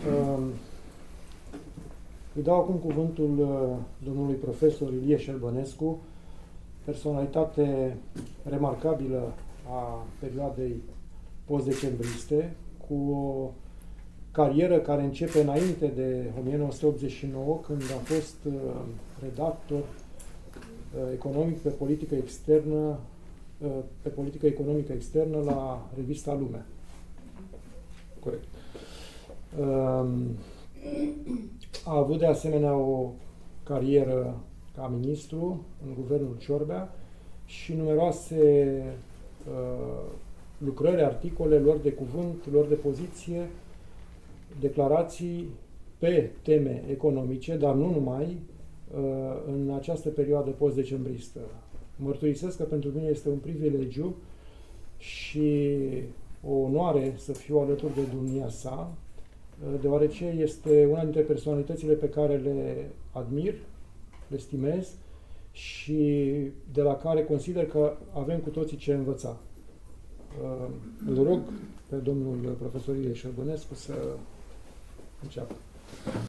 Îi dau acum cuvântul domnului profesor Ilie Șerbănescu, personalitate remarcabilă a perioadei post-decembriste, cu o carieră care începe înainte de 1989, când a fost redactor economic pe politică externă, pe politică economică externă la revista Lumea. Corect. A avut de asemenea o carieră ca ministru în guvernul Ciorbea și numeroase lucrări, articole, luări de cuvânt, luări de poziție, declarații pe teme economice, dar nu numai, în această perioadă post-decembristă. Mărturisesc că pentru mine este un privilegiu și o onoare să fiu alături de domnia sa, deoarece este una dintre personalitățile pe care le admir, le stimez și de la care consider că avem cu toții ce învăța. Îl rog pe domnul profesor Ilie Șerbănescu să înceapă.